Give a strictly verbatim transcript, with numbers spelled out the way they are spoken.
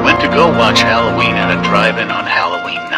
went to go watch Halloween at a drive-in on Halloween night.